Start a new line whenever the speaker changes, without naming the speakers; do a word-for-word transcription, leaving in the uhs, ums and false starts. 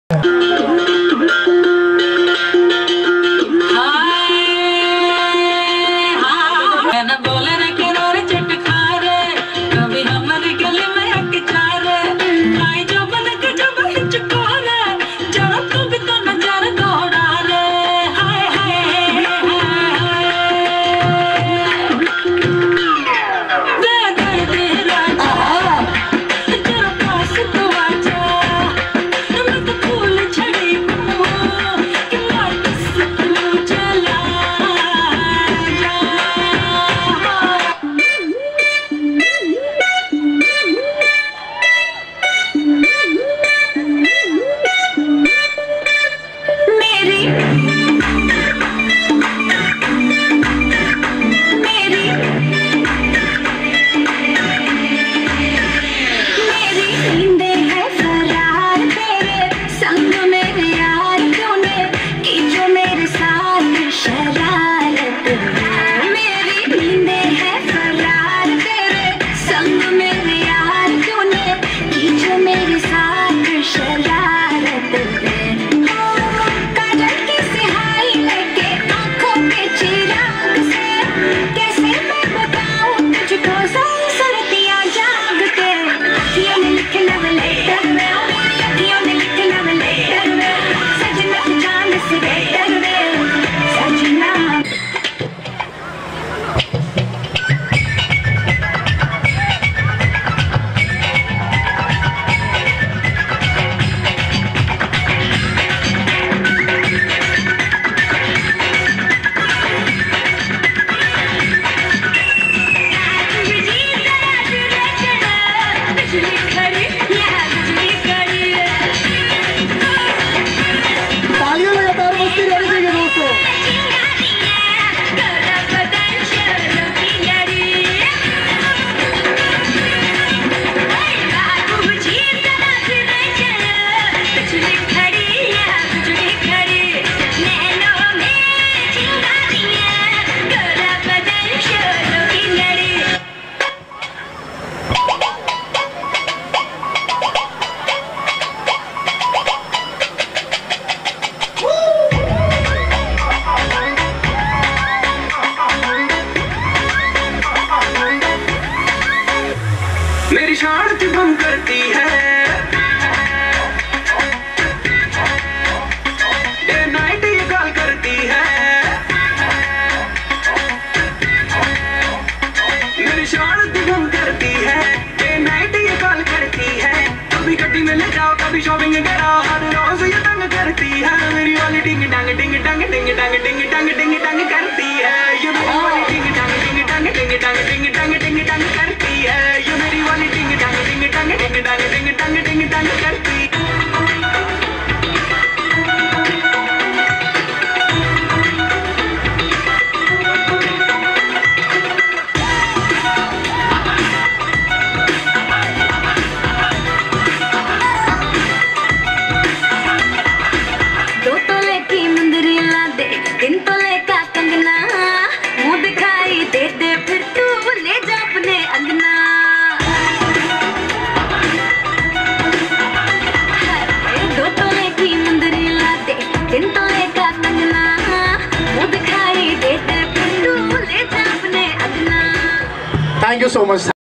मेरी शान भंग करती है, डे नाइट ये कॉल करती है। मेरी शान भंग करती है, डे नाइट ये कॉल करती है। कभी गड्डी में ले जाओ, कभी शॉपिंग कराओ, हर रोज ये तंग करती है। मेरी वाली डिंग डंग डिंग डंग डिंग डंग डिंग डंग डिंग डंग करती है। ये मेरी वाली डिंग डंग डिंग डंग डिंग डंग डिंग डंग डिंग डंग करती है। ये मेरी वाली डिंग डंग डिंग डंग डिंग डंग डिंग डंग डिंग डंग करती है।
Thank you so much.